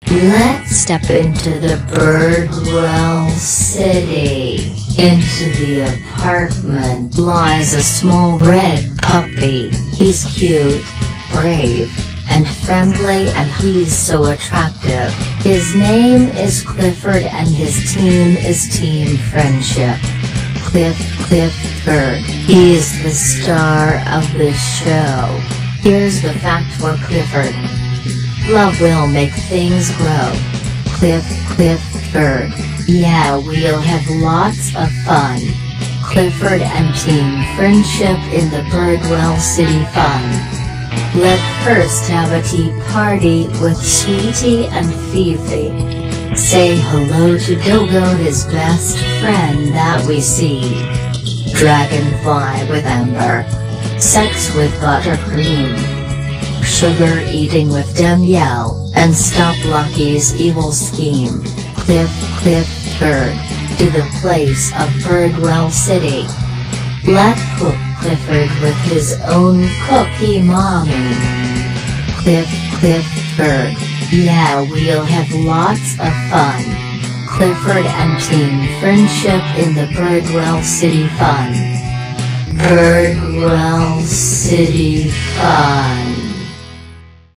Let's step into the Birdwell City. Into the apartment lies a small red puppy. He's cute, brave, and friendly, and he's so attractive. His name is Clifford and his team is Team Friendship. Clifford. He's the star of this show. Here's the fact for Clifford. Love will make things grow. Clifford. Yeah, we'll have lots of fun. Clifford and Team Friendship in the Birdwell City Fun. Let's first have a tea party with Sweetie and Fifi. Say hello to Dogo, his best friend that we see. Dragonfly with Amber. Sex with Buttercream. Sugar eating with Danielle, and stop Lucky's evil scheme. Clifford. To the place of Birdwell City. Let's cook Clifford with his own cookie mommy. Clifford. Yeah, we'll have lots of fun. Clifford and Team Friendship in the Birdwell City Fun. Birdwell City Fun.